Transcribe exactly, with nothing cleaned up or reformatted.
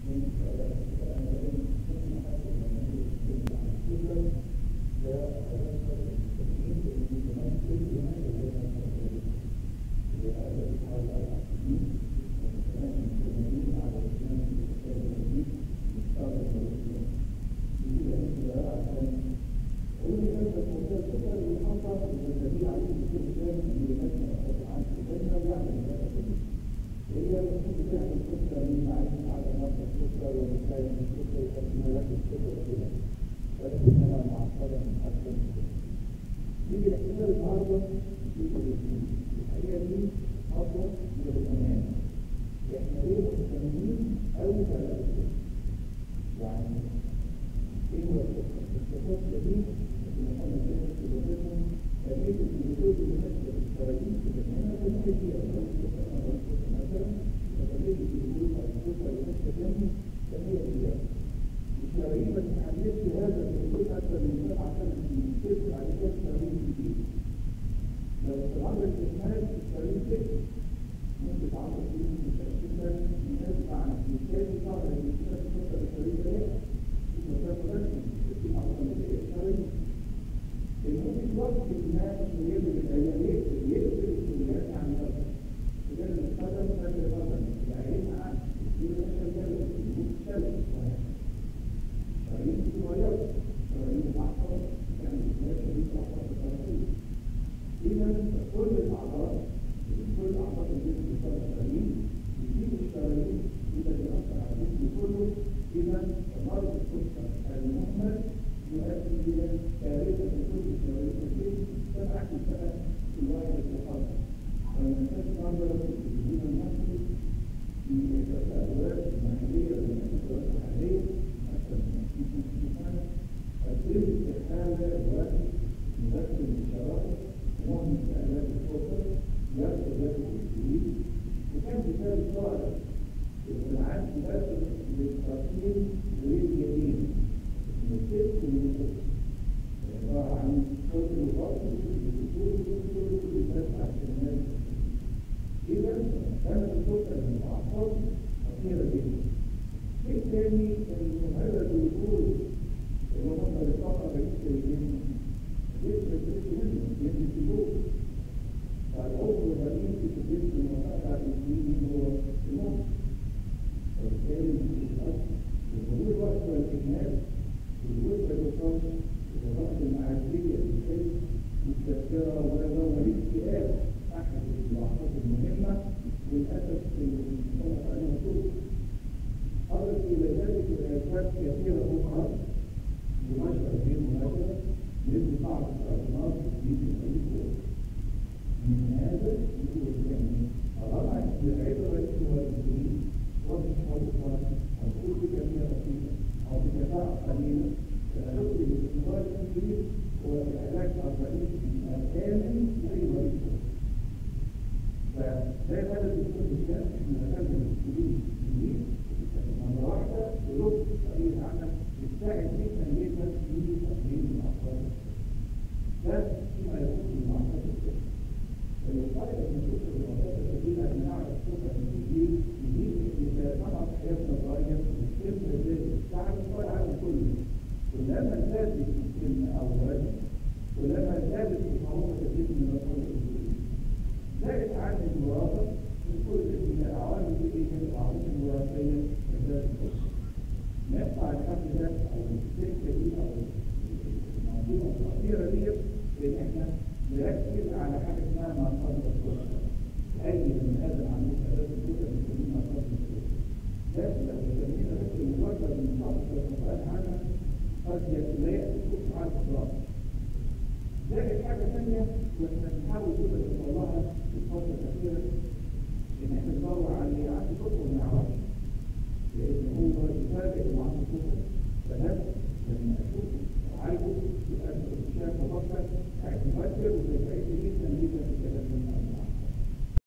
يجي الاحتمال النهارده الحقيقه دي خطوه من الامان. احنا ليه مهتمين قوي بهذا؟ يعني ايه هو الخطوه دي؟ اللي احنا بنعملها في الوظيفه تغيير الوجود بالنسبه للشرايين في الجنه ممكن فيها مثلا تغيير الوجود او الخطوه اللي ماشيه جنبي تغيير فيها. الشرايين ما تتحملش هذا الوجود اكثر من سبع ثمان سنين تدخل على كده شرايين جديد. لو استمر الاهمال الشرايين تقفل ممكن تعرض فيه متأكدة الناس مع بالتالي شهر الاستشفاء تفضل الشرايين ده اسمه مسافة رسمي في أفضل من الشرايين. المهم وقت الناس يجب الأيام يقفل يقفل الكليات عن الأرض. إذا القدم فاكر القدم يعينها عن يقول لك شغالة يقول شغالة شرايين صغيرة شرايين الأعصاب يعني الناس شرايين الأعصاب الطرفية. إذا كل الأعضاء كل أعضاء الجسم بتاع الشرايين يجيب الشرايين إذا بيأثر على الجسم كله. إذا مرض السكر المهمل يؤدي إلى كارثة في كل الشرايين في الجسم تبعث السبب في الواحد المخاطر. فلما كانت نظرة الجسم المصري في التساؤلات المحلية والمحلية الحالية أكثر من خمسين سنة تقديم استحالة الواحد مدخل الشرائط وهم استعلاء السكر يرفض ذلك الجديد. وكان مثال صالح العكس بس للتركيب واليمين الست والنص عبارة عن صوت الوقت والدخول والدخول كل الناس عشان الناس. إذا كانت السكر من الأعصاب خطيرة جدا. شيء ثاني المهرة الوصول اللي هم الطاقة رئيس الجسم الجسم الجسم منه يجب الجسم. فالعضو الغريب في الجسم المقاطع الإنسولين هو المخ. وبالتالي الأصل وظهور الوقت والإهمال والجزء الوصول والرأس المعرفية للحلم والتذكرة والاكتئاب أحد الأعراض المهمة وللأسف المصطلح عليها طول. أضف إلى ذلك الأسباب كثيرة أخرى مباشرة غير مباشرة مثل بعض السرطانات في الجسم. من هذا الأمور الثانية الرابع العبرة والتوازن والتحركات الكل بكمية بسيطة أو بكفاءة قليلة تأخذ الاستمرار الكبير والعلاج الرئيس الآمن لأي مريض. فزي ما هذا الدكتور بالكامل احنا دخلنا بالسلوك الجديد مرة واحدة ولوك طريقة عمل بتساعد جدا جدا في تقليل الأعصاب. ده فيما يخص الأعصاب الكبيرة. فالوقاية من السكر والأعصاب الكبيرة أن نعرف السكر الجديد يجيب إذا نمط حياتنا اتغير والسن زاد تعب العالم كله. كلما زادت السن أولا كلما زادت صعوبة الجسم من الأمراض الجديدة. زائد عن الوراثة من كل من العوامل دي هي العوامل الوراثية لذات السكر. نقطع الحد ده أو السكة دي أو المنظومة الخطيرة دي بإن إحنا نركز على حاجة اسمها مصادر السكر. أي من هذا العمود أساس السكر بنسميه مصادر السكر. لكن لو سمينا بس مجرد من مصادر السكر عنها قد لا يأتي السكر على الإطلاق. زائد حاجة ثانية واحنا بنحاول كده نطلعها في الفترة الأخيرة إن احنا ندور على اللي عنده سكر ما يعرفش. لأن هو يفاجئ إنه عنده سكر. فده لما أشوف